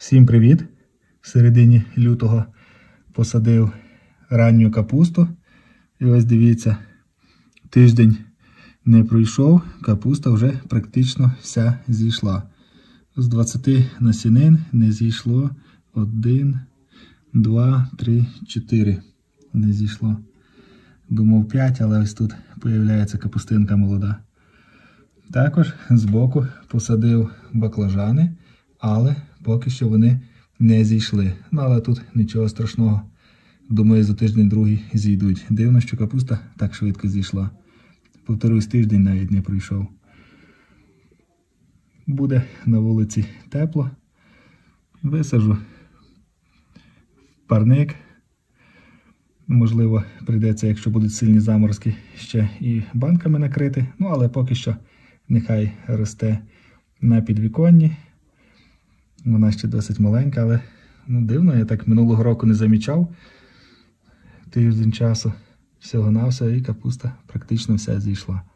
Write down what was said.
Всім привіт! В середині лютого посадив ранню капусту. І ось дивіться, тиждень не пройшов, капуста вже практично вся зійшла. З 20 насінин не зійшло 1, 2, 3, 4. Не зійшло. Думав 5, але ось тут з'являється капустинка молода. Також збоку посадив баклажани, але поки що вони не зійшли. Ну, але тут нічого страшного. Думаю, за тиждень-другий зійдуть. Дивно, що капуста так швидко зійшла. Повторюсь, тиждень навіть не пройшов. Буде на вулиці тепло. Висаджу парник. Можливо, прийдеться, якщо будуть сильні заморозки, ще і банками накрити. Ну, але поки що нехай росте на підвіконні. Вона ще досить маленька, але дивно, я так минулого року не замічав. Тиждень часу всього-навсього і капуста практично вся зійшла.